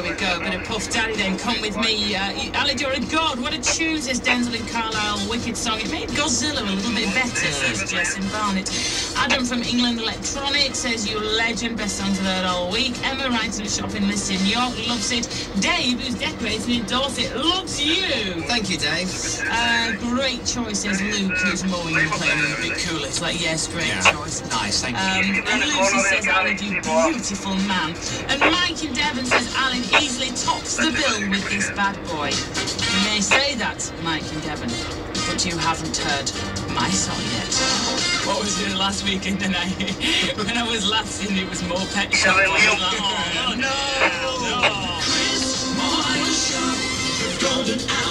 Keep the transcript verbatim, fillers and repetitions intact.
there we go. Bit of Puff Daddy then, Come With Me. Uh, Ali, you're a god. What a tune, says Denzel and Carlisle. Wicked song. It made Godzilla a little bit better, says Jess and Barnett. Adam from England Electronic says, you're a legend. Best songs I've heard all week. Emma writes a shopping list in York. Loves it. Dave, who's decorating in Dorset, loves you. Thank you, Dave. Uh, great choice, says Luke, who's mowing and playing with a bit cooler. It's like, yes, great Yeah. choice. Nice, thank Um, you. and Lucy says, Alan, you beautiful man. And Mike in Devon says, Alan easily tops the bill with this bad boy. You may say that, Mike in Devon, but you haven't heard my song yet. What was it last weekend? And I, when I was laughing, it was more pet shop. I was like, oh, no, no. Chris Moore Show, Golden